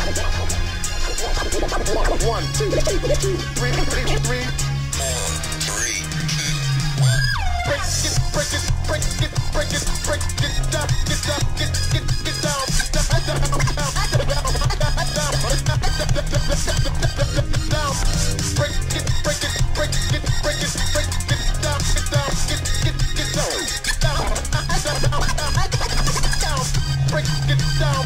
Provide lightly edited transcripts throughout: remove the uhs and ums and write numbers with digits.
One, two, three, three. Break it, break it, break it, break it, break it down, get down, get down, down. Break it, break it, break it, break it, break it down, get down, get down, down, break it down.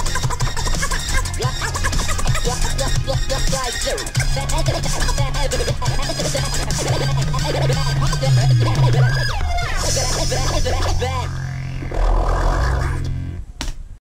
Like